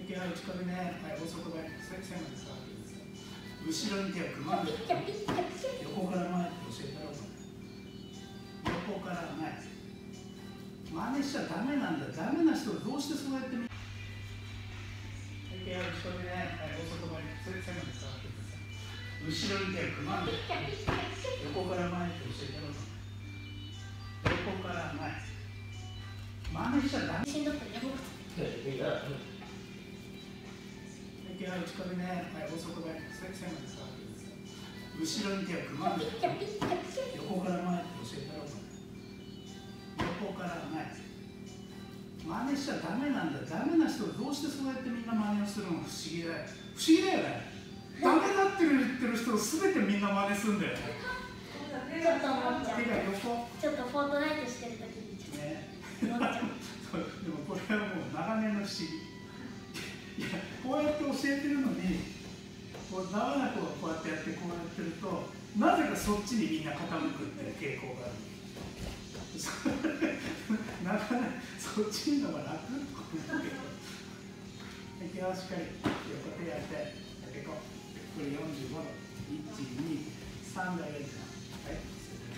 息は内壁ね、はい、大外刈り、線まで下がってください。後ろに手を組まんで、横から前って教えたろうかな。横から前。真似しちゃダメなんだよ。ダメな人はどうしてそうやって息は内壁ね、はい、大外刈り、線まで下がってください。後ろに手を組まんで、横から前って教えたろうかな。横から前。真似しちゃダメ。 しんどくてね、 息は内壁ね、はい、大外刈り、線まで下がってください。後ろに手を組まんで、横から前って教えたろうかな。横から前。真似しちゃダメなんだよ。ダメな人はどうしてそうやってみんな真似をするの。不思議だよ。不思議だよね。ダメだって言ってる人をすべてみんな真似するんだよね。 ちょっと思っちゃう。 手が横。 ちょっとフォートナイトしてるときにちょっと思っちゃう。 でもこれはもう長年の不思議。いや、こうやって教えてるのに、こうダメな子がこうやってやってこうやってると、なぜかそっちにみんな傾くっていう傾向がある。なかなかそっちのが楽。息はしっかり横手やって、これ45度。1、2、3で上げるな。はい。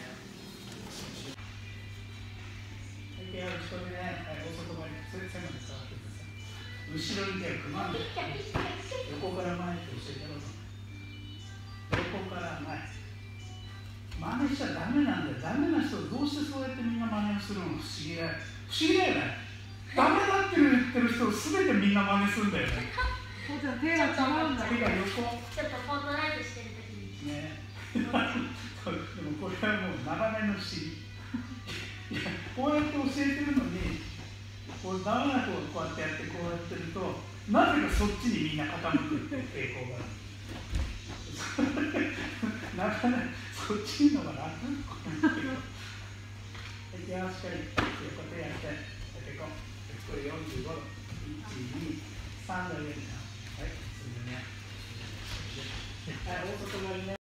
息は後ろでね、はい、大外刈り、線まで下がってください。後ろに手を組まんで、横から前って教えてろうかな。横から前。真似しちゃダメなんだよ。ダメな人はどうしてそうやってみんな真似をするの。不思議だよ。不思議だよね。ダメだって言ってる人をすべてみんな真似するんだよね。 ちょっと手が違うんだ。 手が横。 ちょっとフォートナイトしてるときに。 ね。でもこれはもう長年の不思議。いや、こうやって教えてるのに、こうダメな子がこうやってやってこうやってると、なぜかそっちにみんな傾くっていう傾向がある。なかなかそっちのが楽。息はしっかり横手やって、これ45度。1、2、3度上げるな。はい、それでね。はい、大外刈りね。